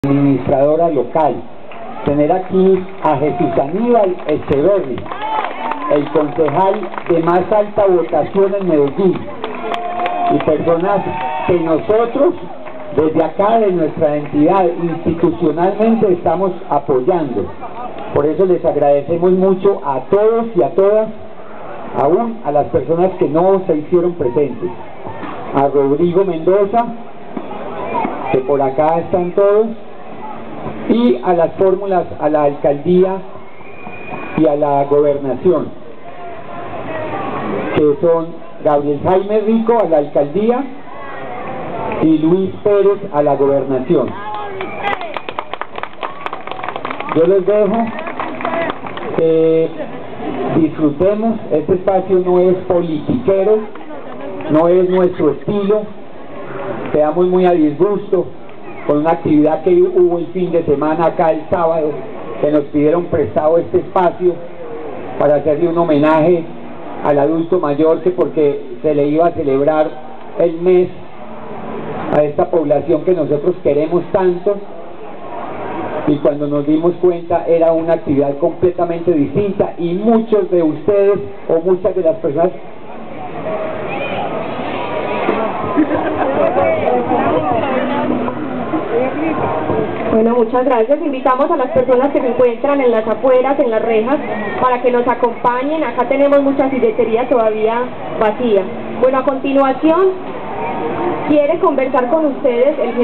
administradora local, tener aquí a Jesús Aníbal Echeverri, el concejal de más alta votación en Medellín, y personas que nosotros desde acá de nuestra entidad institucionalmente estamos apoyando. Por eso les agradecemos mucho a todos y a todas, aún a las personas que no se hicieron presentes, a Rodrigo Mendoza, que por acá están todos, y a las fórmulas, a la alcaldía y a la gobernación, que son Gabriel Jaime Rico a la alcaldía y Luis Pérez a la gobernación. Yo les dejo que disfrutemos. Este espacio no es politiquero, no es nuestro estilo. Quedamos muy a disgusto con una actividad que hubo el fin de semana acá el sábado, que nos pidieron prestado este espacio para hacerle un homenaje al adulto mayor, que porque se le iba a celebrar el mes a esta población que nosotros queremos tanto, y cuando nos dimos cuenta era una actividad completamente distinta, y muchos de ustedes o muchas de las personas Bueno, muchas gracias. Invitamos a las personas que se encuentran en las afueras, en las rejas, para que nos acompañen. Acá tenemos mucha silletería todavía vacía. Bueno, a continuación quiere conversar con ustedes el